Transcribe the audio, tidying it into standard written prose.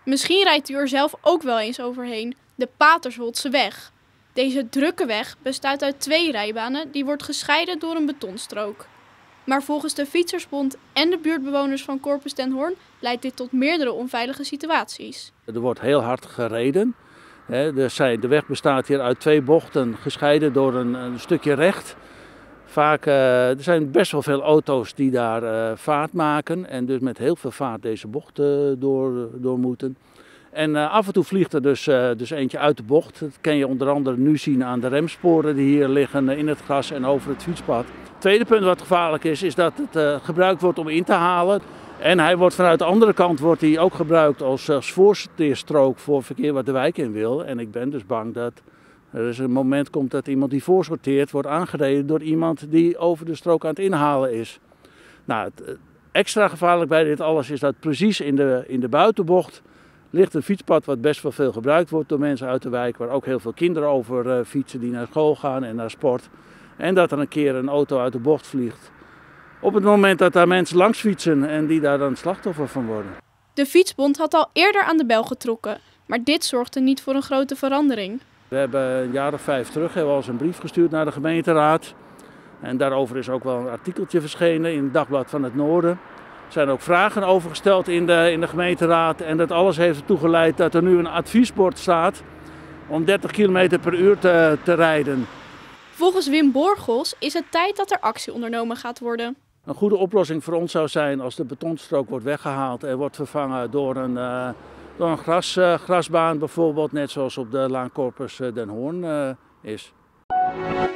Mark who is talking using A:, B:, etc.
A: Misschien rijdt u er zelf ook wel eens overheen, de Paterswoldseweg. Deze drukke weg bestaat uit 2 rijbanen die wordt gescheiden door een betonstrook. Maar volgens de Fietsersbond en de buurtbewoners van Corpus den Hoorn leidt dit tot meerdere onveilige situaties.
B: Er wordt heel hard gereden. De weg bestaat hier uit 2 bochten, gescheiden door een stukje recht. Vaak, er zijn best wel veel auto's die daar vaart maken en dus met heel veel vaart deze bocht door moeten. En af en toe vliegt er dus eentje uit de bocht. Dat kan je onder andere nu zien aan de remsporen die hier liggen in het gras en over het fietspad. Het tweede punt wat gevaarlijk is dat het gebruikt wordt om in te halen. En hij wordt vanuit de andere kant ook gebruikt als voorsorteerstrook voor verkeer wat de wijk in wil. En ik ben dus bang dat er dus een moment komt dat iemand die voorsorteert wordt aangereden door iemand die over de strook aan het inhalen is. Nou, het extra gevaarlijk bij dit alles is dat precies in de buitenbocht ligt een fietspad wat best wel veel gebruikt wordt door mensen uit de wijk. Waar ook heel veel kinderen over fietsen die naar school gaan en naar sport. En dat er een keer een auto uit de bocht vliegt. Op het moment dat daar mensen langs fietsen en die daar dan slachtoffer van worden.
A: De Fietsbond had al eerder aan de bel getrokken, maar dit zorgde niet voor een grote verandering.
B: We hebben een jaar of 5 terug al eens een brief gestuurd naar de gemeenteraad. En daarover is ook wel een artikeltje verschenen in het Dagblad van het Noorden. Er zijn ook vragen over gesteld in de gemeenteraad. En dat alles heeft ertoe geleid dat er nu een adviesbord staat om 30 km per uur te rijden.
A: Volgens Wim Borgels is het tijd dat er actie ondernomen gaat worden.
B: Een goede oplossing voor ons zou zijn als de betonstrook wordt weggehaald en wordt vervangen door een grasbaan bijvoorbeeld, net zoals op de Laan Corpus den Hoorn is.